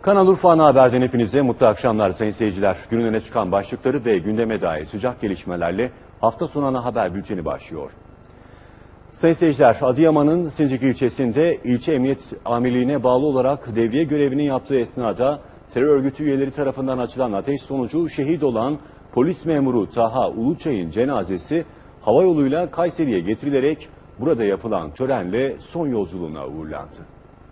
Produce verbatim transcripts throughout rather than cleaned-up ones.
Kanal Urfa Ana Haber'den hepinize mutlu akşamlar sayın seyirciler. Günün öne çıkan başlıkları ve gündeme dair sıcak gelişmelerle hafta sonu ana haber bülteni başlıyor. Sayın seyirciler, Adıyaman'ın Sincik ilçesinde ilçe emniyet amirliğine bağlı olarak devriye görevini yaptığı esnada terör örgütü üyeleri tarafından açılan ateş sonucu şehit olan polis memuru Taha Uluçay'ın cenazesi havayoluyla Kayseri'ye getirilerek burada yapılan törenle son yolculuğuna uğurlandı.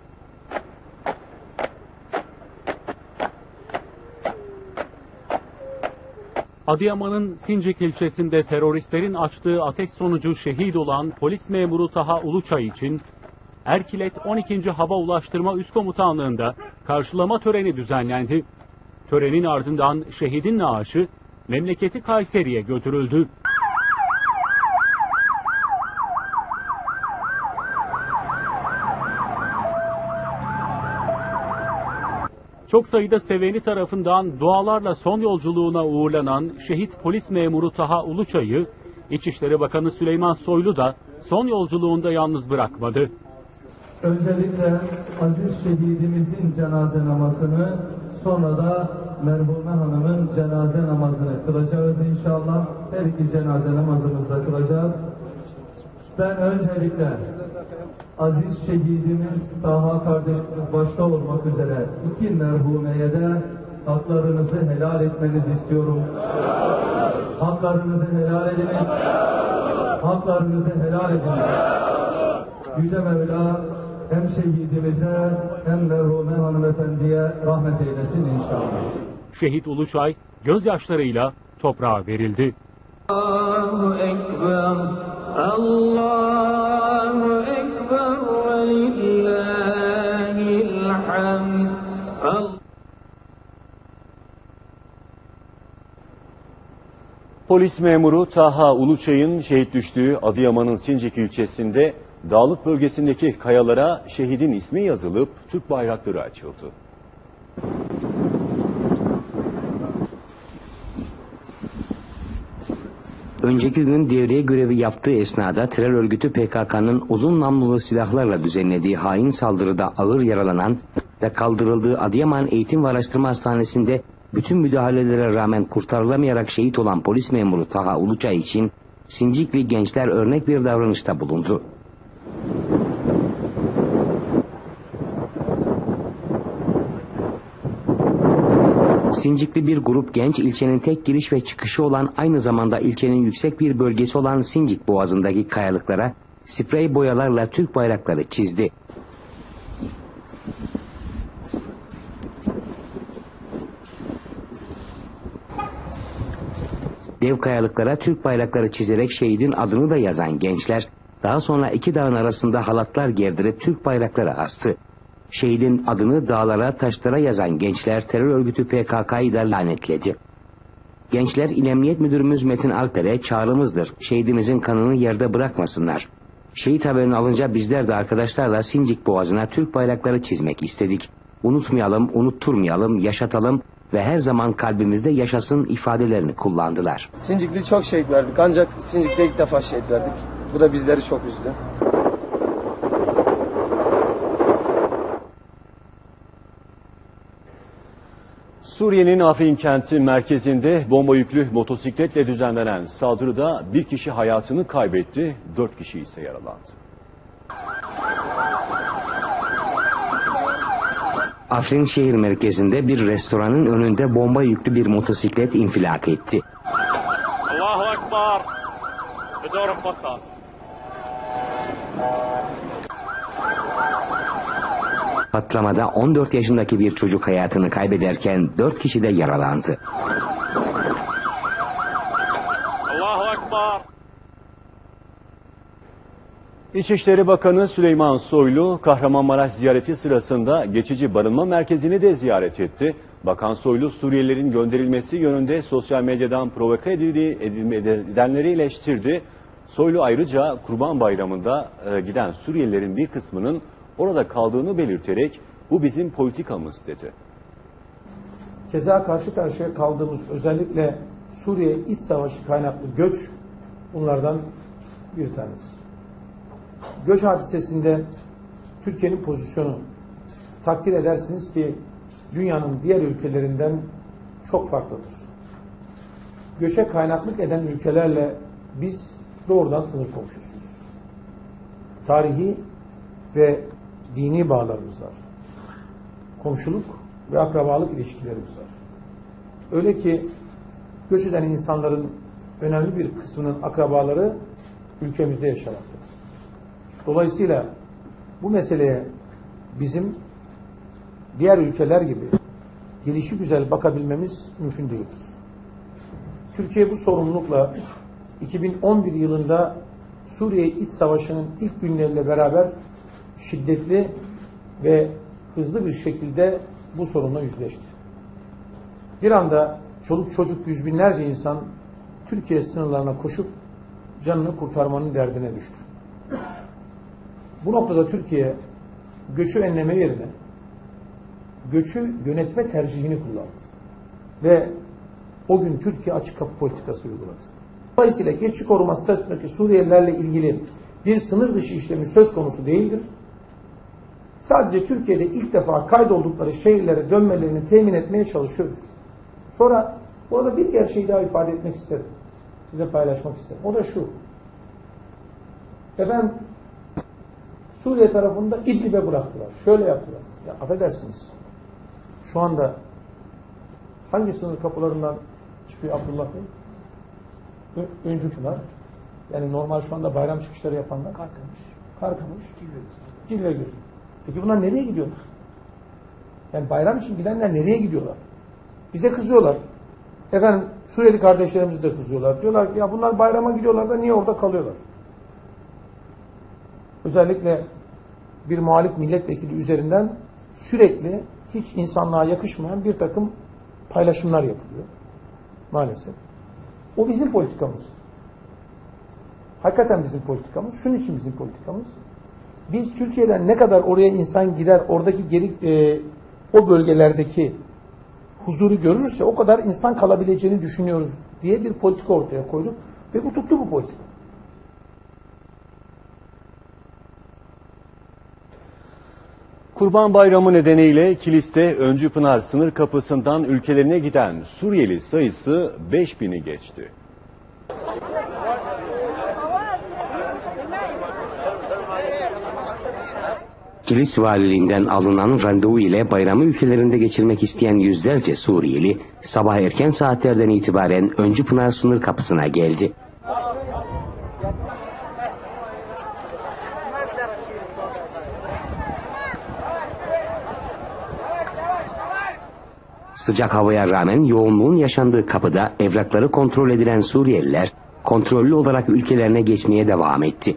Adıyaman'ın Sincik ilçesinde teröristlerin açtığı ateş sonucu şehit olan polis memuru Taha Uluçay için Erkilet on ikinci Hava Ulaştırma Üst Komutanlığı'nda karşılama töreni düzenlendi. Törenin ardından şehidin naaşı memleketi Kayseri'ye götürüldü. Çok sayıda seveni tarafından dualarla son yolculuğuna uğurlanan şehit polis memuru Taha Uluçay'ı İçişleri Bakanı Süleyman Soylu da son yolculuğunda yalnız bırakmadı. Öncelikle aziz şehidimizin cenaze namazını, sonra da merhume hanımın cenaze namazını kılacağız inşallah. Her iki cenaze namazımızı da kılacağız. Ben öncelikle aziz şehidimiz Taha kardeşimiz başta olmak üzere iki merhumeye de haklarınızı helal etmenizi istiyorum. Haklarınızı helal ediniz. Haklarınızı helal ediniz. Yüce Mevla hem şehidimize hem merhume hanımefendiye rahmet eylesin inşallah. Şehit Uluçay gözyaşlarıyla toprağa verildi. Allahu Ekber, Allahu Ekber ve lillahil hamd. Polis memuru Taha Uluçay'ın şehit düştüğü Adıyaman'ın Sincik ilçesinde Dağlık bölgesindeki kayalara şehidin ismi yazılıp Türk bayrakları açıldı. Önceki gün devriye görevi yaptığı esnada terör örgütü P K K'nın uzun namlulu silahlarla düzenlediği hain saldırıda ağır yaralanan ve kaldırıldığı Adıyaman Eğitim ve Araştırma Hastanesi'nde bütün müdahalelere rağmen kurtarılamayarak şehit olan polis memuru Taha Uluçay için Sincikli gençler örnek bir davranışta bulundu. Sincikli bir grup genç ilçenin tek giriş ve çıkışı olan aynı zamanda ilçenin yüksek bir bölgesi olan Sincik Boğazı'ndaki kayalıklara sprey boyalarla Türk bayrakları çizdi. Dev kayalıklara Türk bayrakları çizerek şehidin adını da yazan gençler daha sonra iki dağın arasında halatlar gerdirip Türk bayrakları astı. Şehidin adını dağlara, taşlara yazan gençler terör örgütü P K K'yı da lanetledi. Gençler İl Emniyet Müdürümüz Metin Alper'e çağrımızdır. Şehidimizin kanını yerde bırakmasınlar. Şehit haberini alınca bizler de arkadaşlarla Sincik Boğazı'na Türk bayrakları çizmek istedik. Unutmayalım, unutturmayalım, yaşatalım ve her zaman kalbimizde yaşasın ifadelerini kullandılar. Sincik'te çok şehit verdik ancak Sincik'te ilk defa şehit verdik. Bu da bizleri çok üzdü. Suriye'nin Afrin kenti merkezinde bomba yüklü motosikletle düzenlenen saldırıda bir kişi hayatını kaybetti, dört kişi ise yaralandı. Afrin şehir merkezinde bir restoranın önünde bomba yüklü bir motosiklet infilak etti. Allahu Ekber. Bedor fakat. Patlamada on dört yaşındaki bir çocuk hayatını kaybederken dört kişi de yaralandı. Allahu Ekber. İçişleri Bakanı Süleyman Soylu, Kahramanmaraş ziyareti sırasında geçici barınma merkezini de ziyaret etti. Bakan Soylu, Suriyelilerin gönderilmesi yönünde sosyal medyadan provoke edildiği edenleri eleştirdi. Soylu ayrıca Kurban Bayramı'nda giden Suriyelilerin bir kısmının orada kaldığını belirterek bu bizim politikamız dedi. Keza karşı karşıya kaldığımız özellikle Suriye iç savaşı kaynaklı göç bunlardan bir tanesi. Göç hadisesinde Türkiye'nin pozisyonu takdir edersiniz ki dünyanın diğer ülkelerinden çok farklıdır. Göçe kaynaklık eden ülkelerle biz doğrudan sınır komşusuyuz. Tarihi ve dini bağlarımız var. Komşuluk ve akrabalık ilişkilerimiz var. Öyle ki göç eden insanların önemli bir kısmının akrabaları ülkemizde yaşamaktadır. Dolayısıyla bu meseleye bizim diğer ülkeler gibi gelişigüzel bakabilmemiz mümkün değildir. Türkiye bu sorumlulukla iki bin on bir yılında Suriye İç Savaşı'nın ilk günleriyle beraber şiddetli ve hızlı bir şekilde bu sorunla yüzleşti. Bir anda çoluk çocuk yüz binlerce insan Türkiye sınırlarına koşup canını kurtarmanın derdine düştü. Bu noktada Türkiye göçü önleme yerine göçü yönetme tercihini kullandı. Ve o gün Türkiye açık kapı politikası uyguladı. Dolayısıyla geçici koruma statüsündeki Suriyelilerle ilgili bir sınır dışı işlemi söz konusu değildir. Sadece Türkiye'de ilk defa kaydoldukları şehirlere dönmelerini temin etmeye çalışıyoruz. Sonra burada bir gerçeği daha ifade etmek isterim. Size paylaşmak isterim. O da şu. Efendim Suriye tarafında İdlib'e bıraktılar. Şöyle yaptılar. Ya affedersiniz. Şu anda hangi sınır kapılarından çıkıyor Abdullah Bey? Ö Öncü Pınar. Yani normal şu anda bayram çıkışları yapanlar. Karkamış. Karkamış. Cilvegöz. Peki bunlar nereye gidiyorlar? Yani bayram için gidenler nereye gidiyorlar? Bize kızıyorlar. Efendim Suriyeli kardeşlerimiz de kızıyorlar. Diyorlar ki ya bunlar bayrama gidiyorlar da niye orada kalıyorlar? Özellikle bir muhalif milletvekili üzerinden sürekli hiç insanlığa yakışmayan bir takım paylaşımlar yapılıyor. Maalesef. O bizim politikamız. Hakikaten bizim politikamız. Şunun için bizim politikamız. Biz Türkiye'den ne kadar oraya insan gider, oradaki geri, e, o bölgelerdeki huzuru görürse o kadar insan kalabileceğini düşünüyoruz diye bir politika ortaya koyduk. Ve bu tuttu bu politika. Kurban Bayramı nedeniyle Kilis'te Öncü Pınar sınır kapısından ülkelerine giden Suriyeli sayısı beş bini geçti. Kilis valiliğinden alınan randevu ile bayramı ülkelerinde geçirmek isteyen yüzlerce Suriyeli sabah erken saatlerden itibaren Öncü Pınar sınır kapısına geldi. Sıcak havaya rağmen yoğunluğun yaşandığı kapıda evrakları kontrol edilen Suriyeliler kontrollü olarak ülkelerine geçmeye devam etti.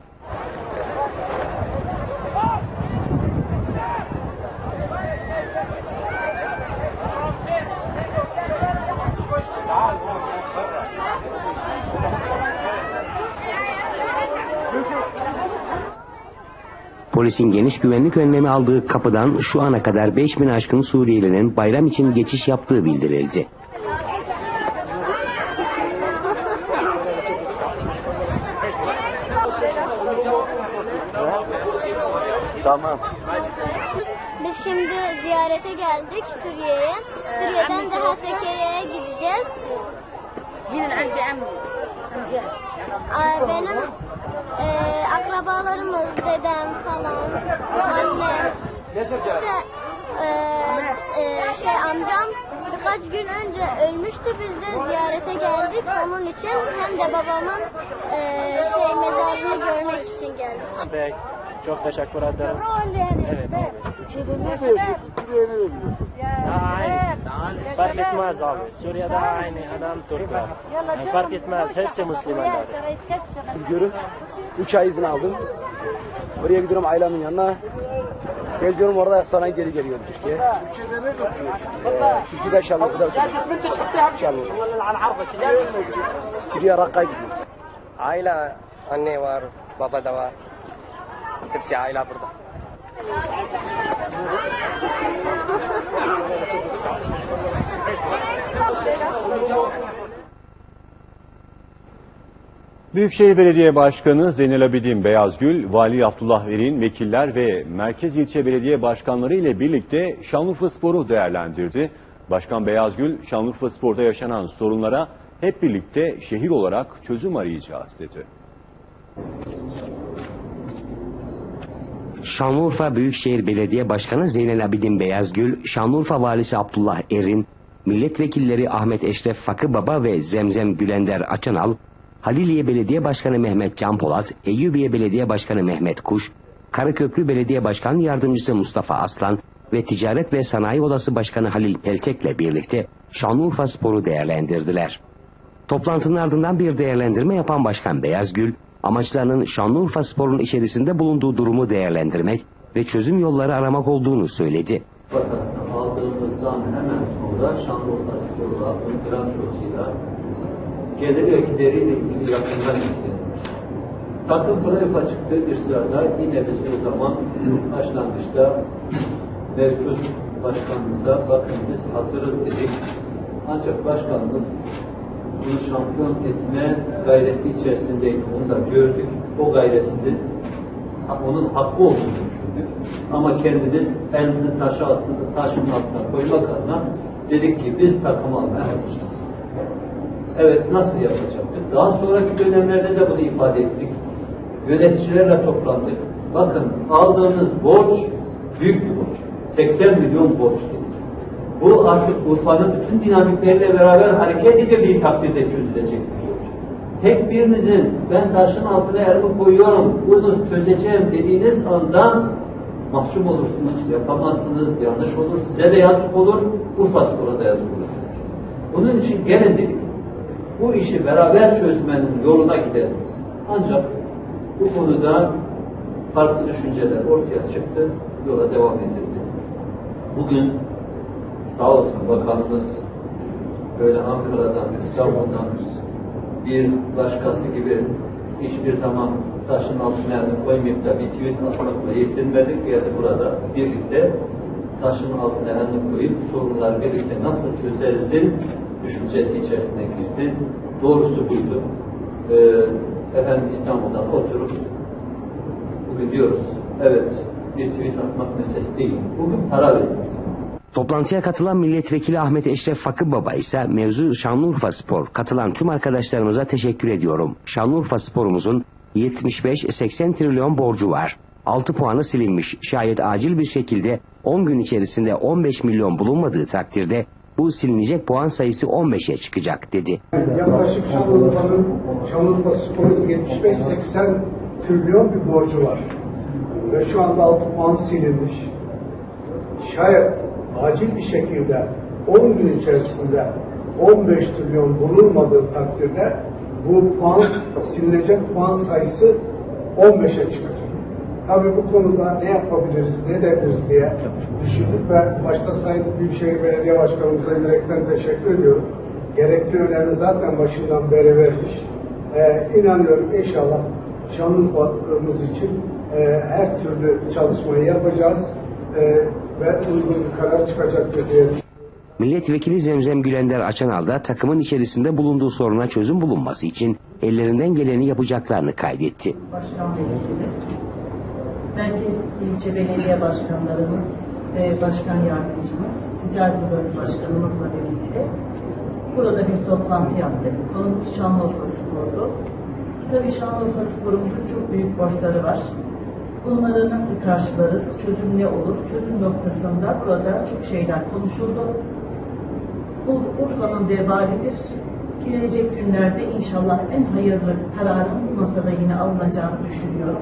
Polisin geniş güvenlik önlemi aldığı kapıdan şu ana kadar beş bin aşkın Suriyelinin bayram için geçiş yaptığı bildirildi. Tamam. Biz şimdi ziyarete geldik Suriye'ye. Suriye'den de Haseke'ye gideceğiz. Aa, benim e, akrabalarımız, dedem falan, annem, işte e, e, şey amcam birkaç gün önce ölmüştü, biz de ziyarete geldik onun için, hem de babamın e, şey mezarını görmek için geldik. Çok teşekkür ederim. Evet abi. Türkiye'de ne yaşıyorsun? Suriye'ye nereye gidiyorsun? Aynı. Fark etmez abi. Suriye'de aynı adam Türkler. Yani fark etmez. Hepsi Müslümanlar. Gidiyorum. Üç ay izin aldım. Oraya gidiyorum ailemin yanına. Geziyorum orada sonra geri geliyorum Türkiye. Türkiye'de ne götürüyorsun? Ee, Türkiye'de Şanlıurfa'da Şanlıurfa. Türkiye Rakka'ya gidiyorum. Aile, anne var, baba da var. Hepsi aile burada. Büyükşehir Belediye Başkanı Zeynel Abidin Beyazgül, Vali Abdullah Erin, vekiller ve Merkez İlçe Belediye Başkanları ile birlikte Şanlıurfaspor'u değerlendirdi. Başkan Beyazgül, Şanlıurfaspor'da yaşanan sorunlara hep birlikte şehir olarak çözüm arayacağız dedi. Şanlıurfa Büyükşehir Belediye Başkanı Zeynel Abidin Beyazgül, Şanlıurfa Valisi Abdullah Erin, milletvekilleri Ahmet Eşref Fakıbaba ve Zemzem Gülender Açanal, Haliliye Belediye Başkanı Mehmet Can Polat, Eyyubiye Belediye Başkanı Mehmet Kuş, Karaköprü Belediye Başkan Yardımcısı Mustafa Aslan ve Ticaret ve Sanayi Odası Başkanı Halil Peltek'le birlikte Şanlıurfaspor'u değerlendirdiler. Toplantının ardından bir değerlendirme yapan Başkan Beyazgül, amaçlarının Şanlıurfaspor'un içerisinde bulunduğu durumu değerlendirmek ve çözüm yolları aramak olduğunu söyledi. Vakasını aldığımızdan hemen sonra Şanlıurfaspor adlı bilançosuyla gelir ve gideriyle ilgili yakından ilgilendik. Takım kılavuza çıktığı bir sırada yine biz o zaman başlangıçta mevcut başkanımıza bakın biz hazırız dedik. Ancak başkanımız bunu şampiyon etme gayreti içerisindeydi. Onu da gördük. O gayretinin onun hakkı olduğunu düşündük. Ama kendimiz elimizi taşı altına, taşın altına koymak adına dedik ki biz takım almaya hazırız. Evet, nasıl yapacaktık? Daha sonraki dönemlerde de bunu ifade ettik. Yöneticilerle toplandık. Bakın aldığınız borç büyük bir borç. seksen milyon borç dedik. Bu artık Urfa'nın bütün dinamikleriyle beraber hareket edildiği takdirde çözülecek bir borç. Tek birinizin ben taşın altına elimi koyuyorum, bunu çözeceğim dediğiniz anda mahcup olursunuz, yapamazsınız, yanlış olur, size de yazık olur, Urfaspor'a da yazık olur. Bunun için gelin dedik. Bu işi beraber çözmenin yoluna gidelim. Ancak bu konuda farklı düşünceler ortaya çıktı, yola devam edildi. Bugün sağ olsun bakanımız öyle Ankara'dan, İstanbul'dan bir başkası gibi hiçbir zaman taşın altına elini koymayıp da bir tweet atmakla yetinmedik. Geldi burada birlikte taşın altına elini koyup sorunları birlikte nasıl çözerizin düşüncesi içerisine girdi. Doğrusu buydu. Ee, efendim İstanbul'dan oturup bugün diyoruz, evet bir tweet atmak meselesi değil. Bugün para vermek. Toplantıya katılan milletvekili Ahmet Eşref Fakıbaba ise mevzu Şanlıurfaspor. Katılan tüm arkadaşlarımıza teşekkür ediyorum. Şanlıurfaspor'umuzun yetmiş beş seksen trilyon borcu var. altı puanı silinmiş. Şayet acil bir şekilde on gün içerisinde on beş milyon bulunmadığı takdirde bu silinecek puan sayısı on beşe çıkacak dedi. Yaklaşık Şanlıurfa'nın Şanlıurfaspor'un yetmiş beş seksen trilyon bir borcu var. Ve şu anda altı puan silinmiş. Şayet acil bir şekilde on gün içerisinde on beş trilyon bulunmadığı takdirde bu puan silinecek puan sayısı on beşe çıkacak. Tabii bu konuda ne yapabiliriz, ne edebiliriz diye düşündük ve başta Sayın Büyükşehir Belediye Başkanımıza yürekten teşekkür ediyorum. Gerekli önemi zaten başından beri vermiş. Ee, inanıyorum inşallah Şanlıurfa'mız için e, her türlü çalışmayı yapacağız e, ve uygun bir karar çıkacaktır diye düşünüyorum. Milletvekili Zemzem Gülender Açanal da takımın içerisinde bulunduğu soruna çözüm bulunması için ellerinden geleni yapacaklarını kaydetti. Başkan Vekilimiz, Merkez İlçe Belediye Başkanlarımız ve Başkan Yardımcımız, Ticaret Odası Başkanımızla birlikte burada bir toplantı yaptık. Konumuz Şanlıurfaspor'du. Tabii Şanlıurfaspor'umuzun çok büyük borçları var. Bunları nasıl karşılarız, çözüm ne olur? Çözüm noktasında burada çok şeyler konuşuldu. Bu Urfa'nın vebalidir. Gelecek günlerde inşallah en hayırlı kararın bu masada yine alınacağını düşünüyorum.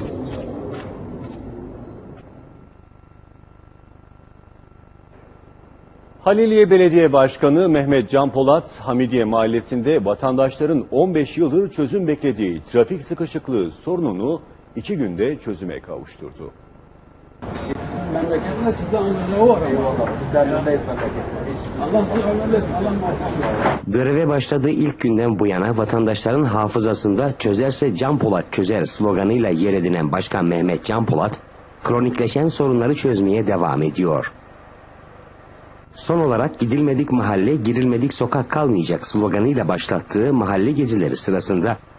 Haliliye Belediye Başkanı Mehmet Can Polat, Hamidiye Mahallesi'nde vatandaşların on beş yıldır çözüm beklediği trafik sıkışıklığı sorununu iki günde çözüme kavuşturdu. Memleketinde sizde ne var ama? Bizden öndeyiz Allah sizi önlesin, Allah muhafaza. Göreve başladığı ilk günden bu yana vatandaşların hafızasında çözerse Can Polat çözer sloganıyla yer edinen Başkan Mehmet Can Polat, kronikleşen sorunları çözmeye devam ediyor. Son olarak gidilmedik mahalle, girilmedik sokak kalmayacak sloganıyla başlattığı mahalle gezileri sırasında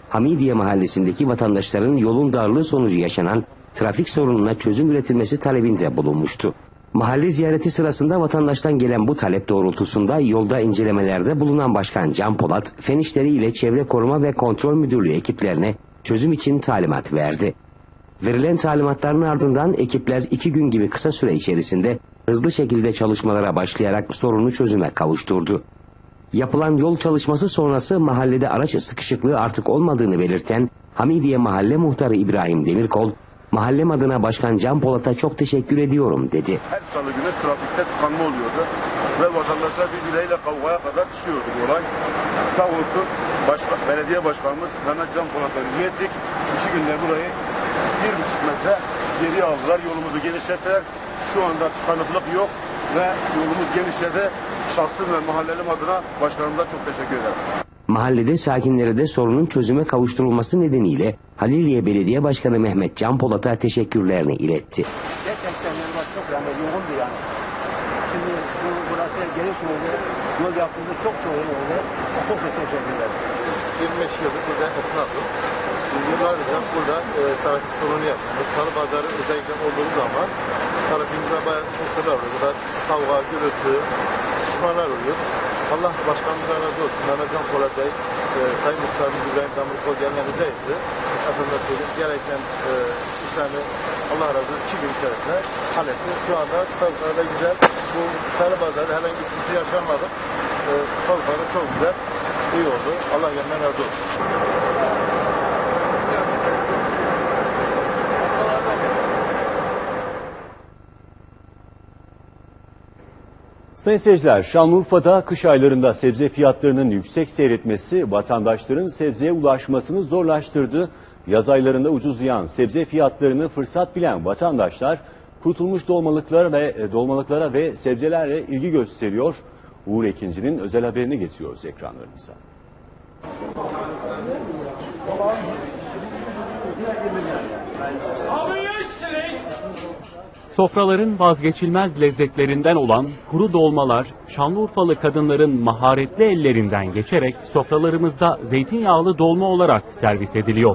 Hamidiye mahallesindeki vatandaşların yolun darlığı sonucu yaşanan trafik sorununa çözüm üretilmesi talebinde bulunmuştu. Mahalle ziyareti sırasında vatandaştan gelen bu talep doğrultusunda yolda incelemelerde bulunan Başkan Can Polat, Fen İşleri ile Çevre Koruma ve Kontrol Müdürlüğü ekiplerine çözüm için talimat verdi. Verilen talimatların ardından ekipler iki gün gibi kısa süre içerisinde hızlı şekilde çalışmalara başlayarak sorunu çözüme kavuşturdu. Yapılan yol çalışması sonrası mahallede araç sıkışıklığı artık olmadığını belirten Hamidiye Mahalle Muhtarı İbrahim Demirkol, mahallem adına Başkan Can Polat'a çok teşekkür ediyorum dedi. Her salı günü trafikte tıkanma oluyordu ve vatandaşlar birbirleriyle kavgaya kadar çıkıyordu bu olay. Sağ olsun başkan, belediye başkanımız Mehmet Can Polat'a rica ettik. İki günde burayı bir buçuk metre geriye aldılar, yolumuzu genişlettiler. Şu anda tıkanıklık yok ve yolumuz genişledi. Şahsım ve mahallelim adına başkanımıza çok teşekkür ederim. Mahallede sakinlere de sorunun çözüme kavuşturulması nedeniyle Haliliye Belediye Başkanı Mehmet Can Polat'a teşekkürlerini iletti. Gerçekten yanıma çok yani yoğundu yani. Şimdi bu burası geniş oldu, yol yapıldı, çok çok iyi oldu. Çok çok teşekkür ederim. yirmi beş yıldır burada esnafım. Yıllardır burada e, trafik sorunu yaşanıyor. Salı pazarı özellikle olduğu zaman trafiğimize bayağı sıkıntılar oluyor. Burada kavga, gürültü, düşmanlar oluyor. Allah başkanımıza razı olsun. Mehmet Can Polat Bey, e, Sayın Muhtarımız İbrahim Demirkol gelmemizdeydi. Efendim söyleyeyim, gereken e, işlerini Allah razı olsun iki gün içerisinde halletti. Şu anda Tavuklar'da güzel. Bu Salı Pazarı herhangi bir sıkıntı yaşamadık. E, Tavuklar'da çok güzel, iyi oldu. Allah gelmeden razı olsun. Sayın seyirciler, Şanlıurfa'da kış aylarında sebze fiyatlarının yüksek seyretmesi vatandaşların sebzeye ulaşmasını zorlaştırdı. Yaz aylarında ucuzlayan sebze fiyatlarını fırsat bilen vatandaşlar kurutulmuş dolmalıklara ve dolmalıklara ve sebzelerle ilgi gösteriyor. Uğur Ekinci'nin özel haberini getiriyoruz ekranlarımıza. Sofraların vazgeçilmez lezzetlerinden olan kuru dolmalar, Şanlıurfalı kadınların maharetli ellerinden geçerek sofralarımızda zeytinyağlı dolma olarak servis ediliyor.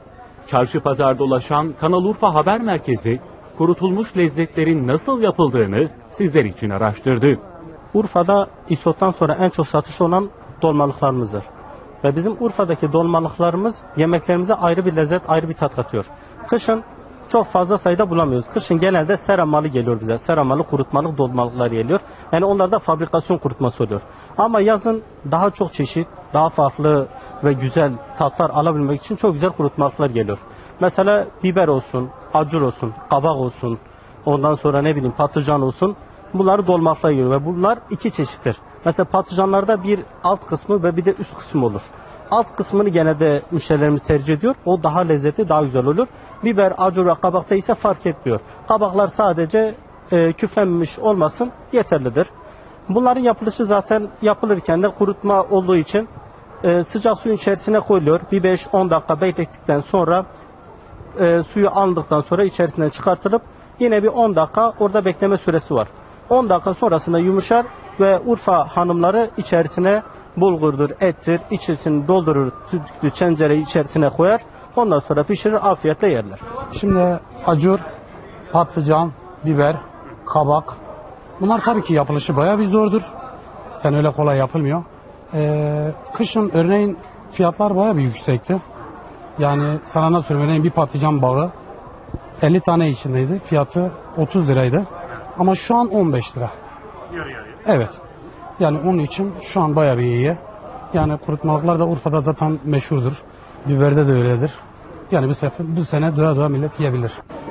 Çarşı pazar dolaşan Kanal Urfa Haber Merkezi, kurutulmuş lezzetlerin nasıl yapıldığını sizler için araştırdı. Urfa'da isottan sonra en çok satış olan dolmalıklarımızdır. Ve bizim Urfa'daki dolmalıklarımız yemeklerimize ayrı bir lezzet, ayrı bir tat katıyor. Kışın çok fazla sayıda bulamıyoruz. Kışın genelde sera malı geliyor bize. Sera malı, kurutmalık dolmalıklar geliyor. Yani onlarda fabrikasyon kurutması oluyor. Ama yazın daha çok çeşit, daha farklı ve güzel tatlar alabilmek için çok güzel kurutmalıklar geliyor. Mesela biber olsun, acur olsun, kabak olsun, ondan sonra ne bileyim patlıcan olsun. Bunları dolmalıklar geliyor ve bunlar iki çeşittir. Mesela patlıcanlarda bir alt kısmı ve bir de üst kısmı olur. Alt kısmını genelde müşterilerimiz tercih ediyor. O daha lezzetli, daha güzel olur. Biber, acur ve kabakta ise fark etmiyor. Kabaklar sadece e, küflenmiş olmasın yeterlidir. Bunların yapılışı zaten yapılırken de kurutma olduğu için e, sıcak suyun içerisine koyuluyor. Bir beş on dakika beklettikten sonra e, suyu alındıktan sonra içerisinden çıkartılıp yine bir on dakika orada bekleme süresi var. on dakika sonrasında yumuşar ve Urfa hanımları içerisine bulgurdur, ettir, içerisini doldurur, tüdüklü tencereyi içerisine koyar. Ondan sonra pişirir, afiyetle yerler. Şimdi acur, patlıcan, biber, kabak. Bunlar tabii ki yapılışı bayağı bir zordur. Yani öyle kolay yapılmıyor. Ee, kışın örneğin fiyatlar bayağı bir yüksekti. Yani sana nasıl söyleyeyim, örneğin bir patlıcan bağı elli tane içindeydi. Fiyatı otuz liraydı. Ama şu an on beş lira. Evet. Yani onun için şu an bayağı bir iyi. Yani kurutmalıklar da Urfa'da zaten meşhurdur. Biberde de öyledir. Yani bu, sefer, bu sene doya doya millet yiyebilir.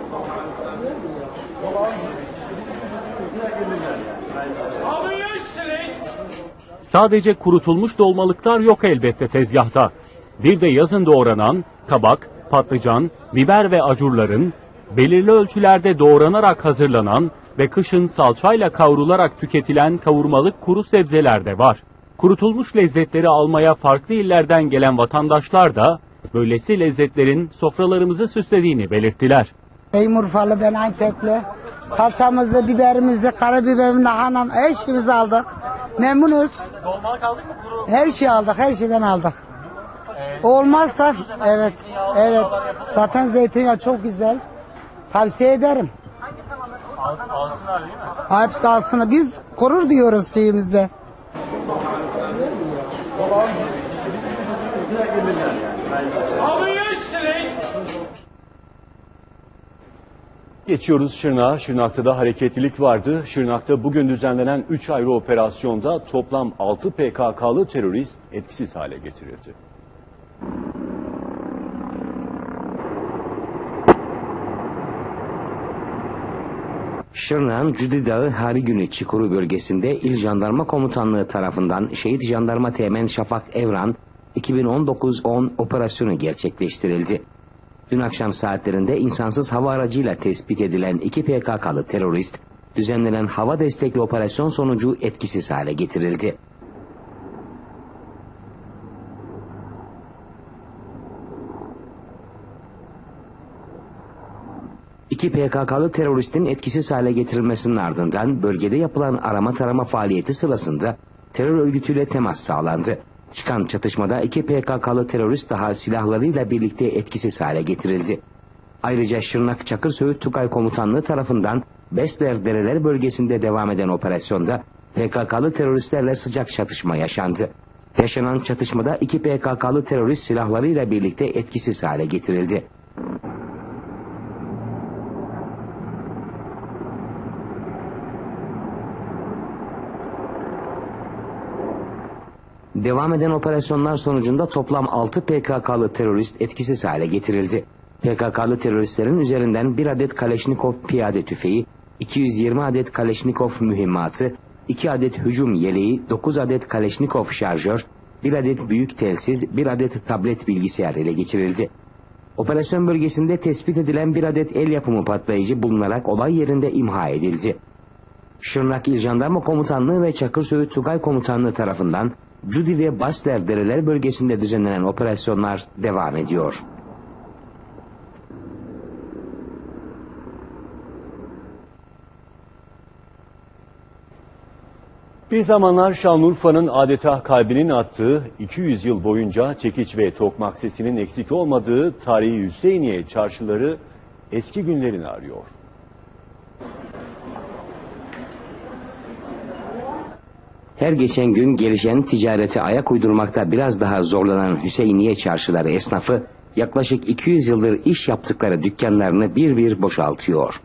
Sadece kurutulmuş dolmalıklar yok elbette tezgahta. Bir de yazın doğranan kabak, patlıcan, biber ve acurların belirli ölçülerde doğranarak hazırlanan ve kışın salçayla kavrularak tüketilen kavurmalık kuru sebzeler de var. Kurutulmuş lezzetleri almaya farklı illerden gelen vatandaşlar da böylesi lezzetlerin sofralarımızı süslediğini belirttiler. Benim Urfalı, ben Antepli. Salçamızı, biberimizi, karabiberimizi, lahanam, her şeyimizi aldık. Memnunuz. Dolmalık aldık mı? Kuru... Her şeyi aldık, her şeyden aldık. Olmazsa evet, evet. Zaten zeytinyağı çok güzel. Tavsiye ederim. Alsınlar değil mi? Hepsi aslında biz korur diyoruz şeyimizde. Geçiyoruz Şırnak'a. Şırnak'ta da hareketlilik vardı. Şırnak'ta bugün düzenlenen üç ayrı operasyonda toplam altı P K K'lı terörist etkisiz hale getirildi. Şırnak'ın Cüdi Dağı Harigünü Çukuru bölgesinde İl Jandarma Komutanlığı tarafından Şehit Jandarma Teğmen Şafak Evran iki bin on dokuz on operasyonu gerçekleştirildi. Dün akşam saatlerinde insansız hava aracıyla tespit edilen iki P K K'lı terörist, düzenlenen hava destekli operasyon sonucu etkisiz hale getirildi. İki P K K'lı teröristin etkisiz hale getirilmesinin ardından bölgede yapılan arama tarama faaliyeti sırasında terör örgütüyle temas sağlandı. Çıkan çatışmada iki P K K'lı terörist daha silahlarıyla birlikte etkisiz hale getirildi. Ayrıca Şırnak Çakır Söğüt Tugay Komutanlığı tarafından Besler Dereler bölgesinde devam eden operasyonda P K K'lı teröristlerle sıcak çatışma yaşandı. Yaşanan çatışmada iki P K K'lı terörist silahlarıyla birlikte etkisiz hale getirildi. Devam eden operasyonlar sonucunda toplam altı P K K'lı terörist etkisiz hale getirildi. P K K'lı teröristlerin üzerinden bir adet Kaleşnikov piyade tüfeği, iki yüz yirmi adet Kaleşnikov mühimmatı, iki adet hücum yeleği, dokuz adet Kaleşnikov şarjör, bir adet büyük telsiz, bir adet tablet bilgisayar ele geçirildi. Operasyon bölgesinde tespit edilen bir adet el yapımı patlayıcı bulunarak olay yerinde imha edildi. Şırnak İl Jandarma Komutanlığı ve Çakır Söğüt Tugay Komutanlığı tarafından Cudi ve Basler Dereler bölgesinde düzenlenen operasyonlar devam ediyor. Bir zamanlar Şanlıurfa'nın adeta kalbinin attığı, iki yüz yıl boyunca çekiç ve tokmak sesinin eksik olmadığı tarihi Hüseyniye çarşıları eski günlerini arıyor. Her geçen gün gelişen ticarete ayak uydurmakta biraz daha zorlanan Hüseyniye çarşıları esnafı yaklaşık iki yüz yıldır iş yaptıkları dükkanlarını bir bir boşaltıyor.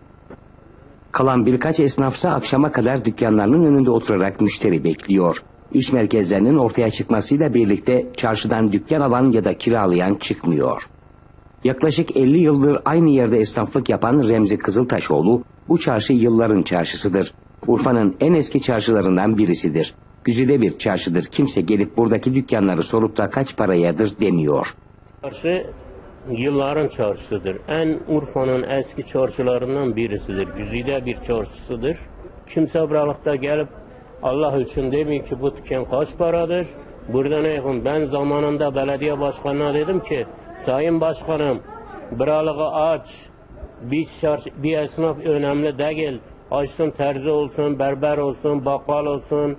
Kalan birkaç esnafsa akşama kadar dükkanlarının önünde oturarak müşteri bekliyor. İş merkezlerinin ortaya çıkmasıyla birlikte çarşıdan dükkan alan ya da kiralayan çıkmıyor. Yaklaşık elli yıldır aynı yerde esnaflık yapan Remzi Kızıltaşoğlu, bu çarşı yılların çarşısıdır. Urfa'nın en eski çarşılarından birisidir. Güzide bir çarşıdır. Kimse gelip buradaki dükkanları sorup da kaç parayadır demiyor. Çarşı yılların çarşısıdır. En Urfa'nın eski çarşılarından birisidir. Güzide bir çarşısıdır. Kimse buralıkta gelip Allah için demiyor ki bu dükkan kaç paradır. Burada ne yapayım? Ben zamanında belediye başkanına dedim ki Sayın Başkanım buralığı aç. Bir, çarşı, bir esnaf önemli değil. Açsın, terzi olsun, berber olsun, bakkal olsun,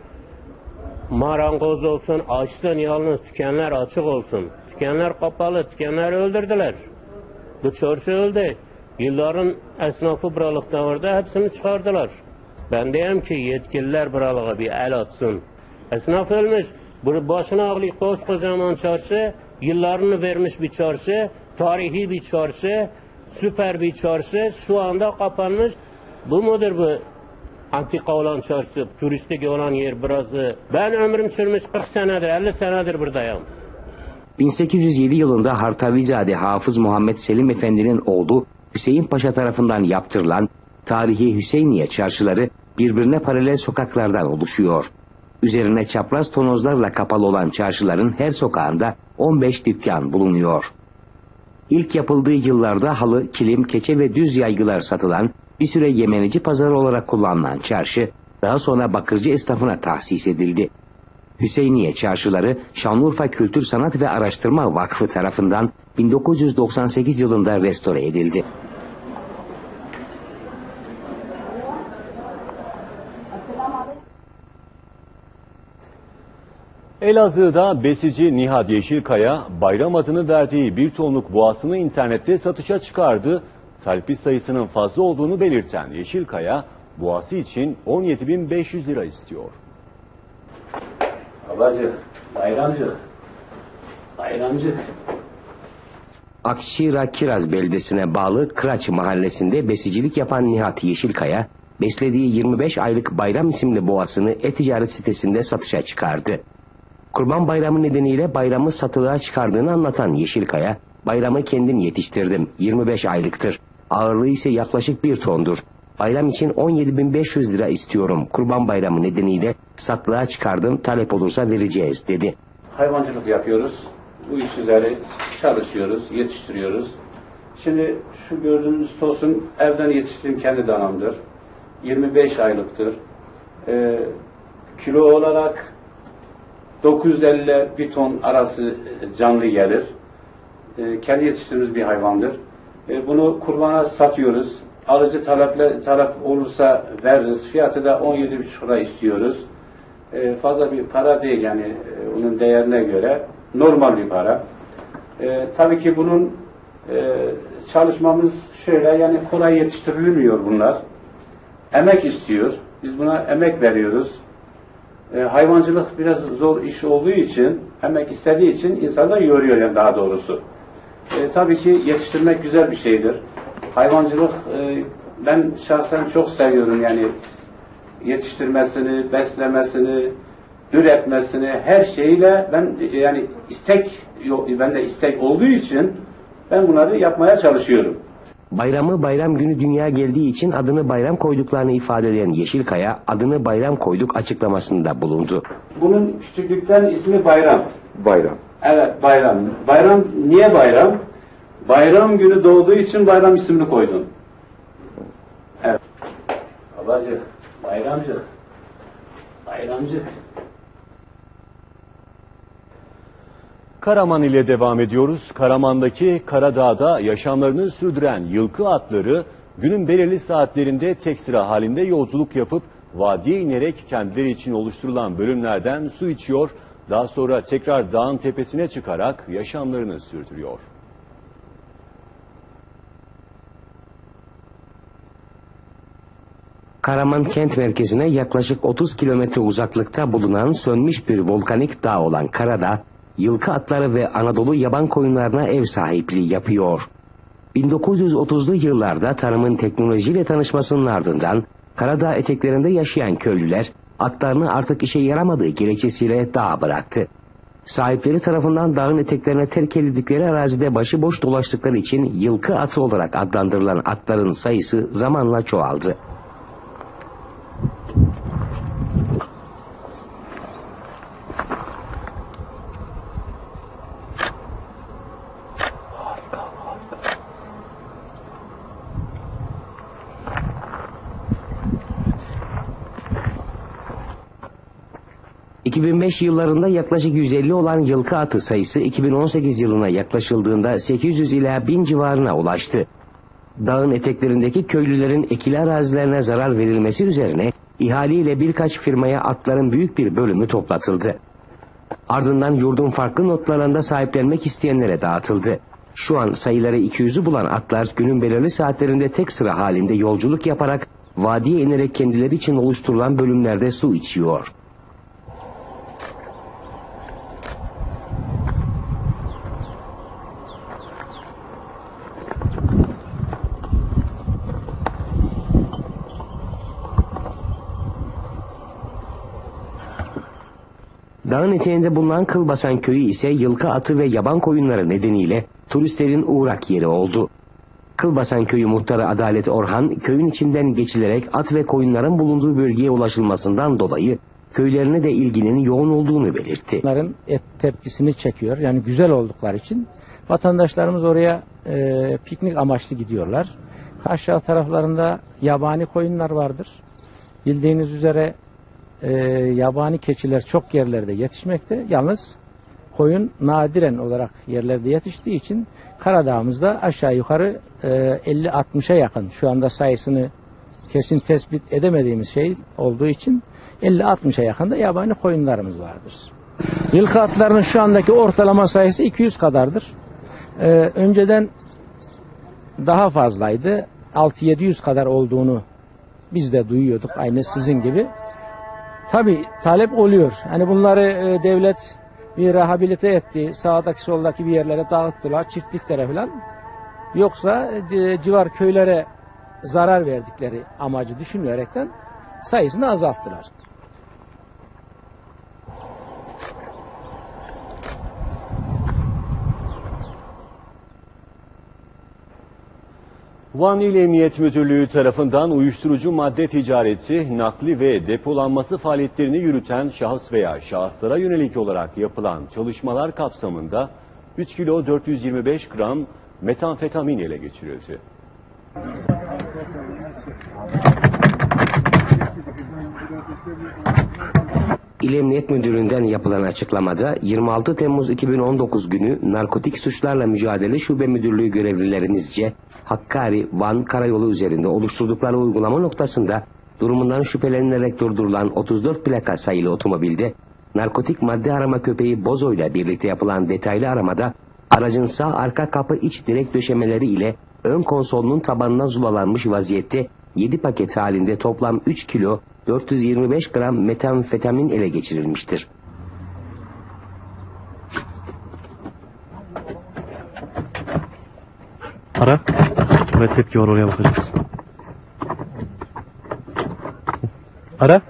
marangoz olsun, açsın, yalnız dükkanlar açık olsun. Dükkanlar kapalı, dükkanları öldürdüler. Bu çarşı öldü. Yılların esnafı buralıkta orada hepsini çıkardılar. Ben diyeyim ki yetkililer buralığa bir el atsın. Esnaf ölmüş, başına ağlıyor koskocaman çarşı, yıllarını vermiş bir çarşı, tarihi bir çarşı, süper bir çarşı, şu anda kapanmış. Bu mudur bu antika olan çarşı, turistik olan yer burası? Ben ömrüm sürmüş kırk senedir, elli senedir buradayım. bin sekiz yüz yedi yılında Hartavizade Hafız Muhammed Selim Efendi'nin oğlu Hüseyin Paşa tarafından yaptırılan tarihi Hüseyniye çarşıları birbirine paralel sokaklardan oluşuyor. Üzerine çapraz tonozlarla kapalı olan çarşıların her sokağında on beş dükkan bulunuyor. İlk yapıldığı yıllarda halı, kilim, keçe ve düz yaygılar satılan, bir süre Yemenici pazarı olarak kullanılan çarşı, daha sonra bakırcı esnafına tahsis edildi. Hüseyniye çarşıları, Şanlıurfa Kültür Sanat ve Araştırma Vakfı tarafından bin dokuz yüz doksan sekiz yılında restore edildi. Elazığ'da besici Nihat Yeşilkaya bayram adını verdiği bir tonluk boğasını internette satışa çıkardı. Talebi sayısının fazla olduğunu belirten Yeşilkaya boğası için on yedi bin beş yüz lira istiyor. Babacık, bayramcık, bayramcık. Akşira Kiraz beldesine bağlı Kıraç mahallesinde besicilik yapan Nihat Yeşilkaya, beslediği yirmi beş aylık Bayram isimli boğasını e-ticaret sitesinde satışa çıkardı. Kurban Bayramı nedeniyle bayramı satılığa çıkardığını anlatan Yeşilkaya, bayramı kendim yetiştirdim, yirmi beş aylıktır. Ağırlığı ise yaklaşık bir tondur. Bayram için on yedi bin beş yüz lira istiyorum. Kurban Bayramı nedeniyle satılığa çıkardım, talep olursa vereceğiz dedi. Hayvancılık yapıyoruz. Bu iş üzeri çalışıyoruz, yetiştiriyoruz. Şimdi şu gördüğünüz tosun evden yetiştirdiğim kendi danamdır. yirmi beş aylıktır. Ee, kilo olarak dokuz yüz elli ile bir ton arası canlı gelir. Ee, kendi yetiştirdiğimiz bir hayvandır. Ee, bunu kurbana satıyoruz. Alıcı taleple, talep olursa veririz. Fiyatı da on yedi buçuk lira istiyoruz. Ee, fazla bir para değil yani e, onun değerine göre. Normal bir para. Ee, tabii ki bunun e, çalışmamız şöyle yani kolay yetiştirilmiyor bunlar. Emek istiyor. Biz buna emek veriyoruz. E, hayvancılık biraz zor iş olduğu için, emek istediği için insanlar yoruyor yani daha doğrusu. E, tabii ki yetiştirmek güzel bir şeydir. Hayvancılık e, ben şahsen çok seviyorum yani yetiştirmesini, beslemesini, üretmesini, her şeyle ben yani istek, bende istek olduğu için ben bunları yapmaya çalışıyorum. Bayramı bayram günü dünya geldiği için adını bayram koyduklarını ifade eden Yeşilkaya, adını bayram koyduk açıklamasında bulundu. Bunun küçüklükten ismi Bayram. Bayram. Evet, Bayram. Bayram niye bayram? Bayram günü doğduğu için Bayram ismini koydum. Evet. Babacık, bayramcık, bayramcık. Karaman ile devam ediyoruz. Karaman'daki Karadağ'da yaşamlarını sürdüren yılkı atları günün belirli saatlerinde tek sıra halinde yolculuk yapıp vadiye inerek kendileri için oluşturulan bölümlerden su içiyor. Daha sonra tekrar dağın tepesine çıkarak yaşamlarını sürdürüyor. Karaman kent merkezine yaklaşık otuz kilometre uzaklıkta bulunan sönmüş bir volkanik dağ olan Karadağ, yılkı atları ve Anadolu yaban koyunlarına ev sahipliği yapıyor. bin dokuz yüz otuzlu yıllarda tarımın teknolojiyle tanışmasının ardından Karadağ eteklerinde yaşayan köylüler atlarını artık işe yaramadığı gerekçesiyle dağa bıraktı. Sahipleri tarafından dağın eteklerine terk edildikleri arazide başıboş dolaştıkları için yılkı atı olarak adlandırılan atların sayısı zamanla çoğaldı. iki bin beş yıllarında yaklaşık yüz elli olan yılkı atı sayısı iki bin on sekiz yılına yaklaşıldığında sekiz yüz ila bin civarına ulaştı. Dağın eteklerindeki köylülerin ekili arazilerine zarar verilmesi üzerine ihaleyle birkaç firmaya atların büyük bir bölümü toplatıldı. Ardından yurdun farklı noktalarında sahiplenmek isteyenlere dağıtıldı. Şu an sayıları iki yüzü bulan atlar günün belirli saatlerinde tek sıra halinde yolculuk yaparak vadiye inerek kendileri için oluşturulan bölümlerde su içiyor. Dağın eteğinde bulunan Kılbasan köyü ise yılkı atı ve yaban koyunları nedeniyle turistlerin uğrak yeri oldu. Kılbasan köyü muhtarı Adalet Orhan, köyün içinden geçilerek at ve koyunların bulunduğu bölgeye ulaşılmasından dolayı köylerine de ilginin yoğun olduğunu belirtti. Onların et tepkisini çekiyor. Yani güzel oldukları için vatandaşlarımız oraya e, piknik amaçlı gidiyorlar. Aşağı taraflarında yabani koyunlar vardır. Bildiğiniz üzere e, yabani keçiler çok yerlerde yetişmekte. Yalnız koyun nadiren olarak yerlerde yetiştiği için Karadağ'ımızda aşağı yukarı e, elli altmışa yakın, şu anda sayısını kesin tespit edemediğimiz şey olduğu için elli altmışa yakın da yabani koyunlarımız vardır. Yılkı atlarının şu andaki ortalama sayısı iki yüz kadardır. Ee, önceden daha fazlaydı. altı yedi yüz kadar olduğunu biz de duyuyorduk, aynı sizin gibi. Tabii talep oluyor. Hani bunları e, devlet bir rehabilite etti. Sağdaki soldaki bir yerlere dağıttılar, çiftliklere falan. Yoksa e, civar köylere zarar verdikleri amacı düşünülerekten sayısını azalttılar. Van İl Emniyet Müdürlüğü tarafından uyuşturucu madde ticareti, nakli ve depolanması faaliyetlerini yürüten şahıs veya şahıslara yönelik olarak yapılan çalışmalar kapsamında üç kilo dört yüz yirmi beş gram metamfetamin ele geçirildi. İl Emniyet Müdürlüğü'nden yapılan açıklamada yirmi altı Temmuz iki bin on dokuz günü Narkotik Suçlarla Mücadele Şube Müdürlüğü görevlilerinizce Hakkari, Van karayolu üzerinde oluşturdukları uygulama noktasında durumundan şüphelenilerek durdurulan otuz dört plaka sayılı otomobilde narkotik madde arama köpeği Bozo ile birlikte yapılan detaylı aramada aracın sağ arka kapı iç direk döşemeleri ile ön konsolunun tabanına zulalanmış vaziyette yedi paket halinde toplam üç kilo dört yüz yirmi beş gram metamfetamin ele geçirilmiştir. Ara ve tepki var, oraya bakacağız. Ara.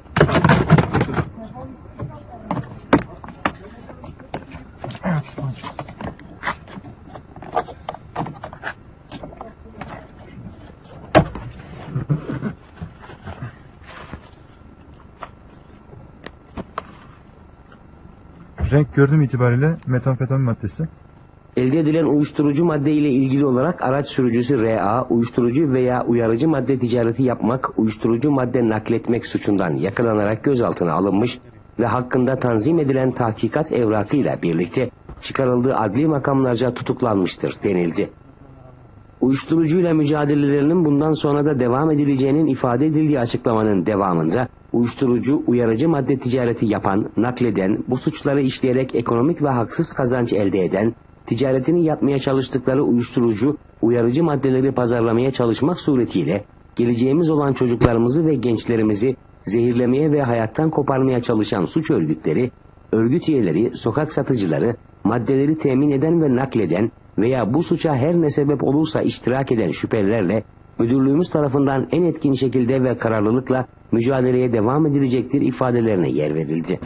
Renk gördüğüm itibariyle metamfetamin maddesi. Elde edilen uyuşturucu madde ile ilgili olarak araç sürücüsü R A, uyuşturucu veya uyarıcı madde ticareti yapmak, uyuşturucu madde nakletmek suçundan yakalanarak gözaltına alınmış ve hakkında tanzim edilen tahkikat evrakıyla birlikte çıkarıldığı adli makamlarca tutuklanmıştır denildi. Uyuşturucuyla mücadelelerinin bundan sonra da devam edileceğinin ifade edildiği açıklamanın devamında uyuşturucu, uyarıcı madde ticareti yapan, nakleden, bu suçları işleyerek ekonomik ve haksız kazanç elde eden, ticaretini yapmaya çalıştıkları uyuşturucu, uyarıcı maddeleri pazarlamaya çalışmak suretiyle geleceğimiz olan çocuklarımızı ve gençlerimizi zehirlemeye ve hayattan koparmaya çalışan suç örgütleri, örgüt üyeleri, sokak satıcıları, maddeleri temin eden ve nakleden veya bu suça her ne sebep olursa iştirak eden şüphelilerle müdürlüğümüz tarafından en etkin şekilde ve kararlılıkla mücadeleye devam edilecektir ifadelerine yer verildi.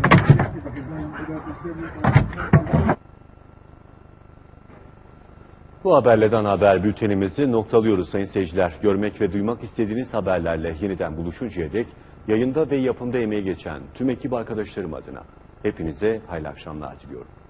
Bu haberlerden haber bültenimizi noktalıyoruz sayın seyirciler. Görmek ve duymak istediğiniz haberlerle yeniden buluşuncaya dek yayında ve yapımda emeği geçen tüm ekip arkadaşlarım adına hepinize hayırlı akşamlar diliyorum.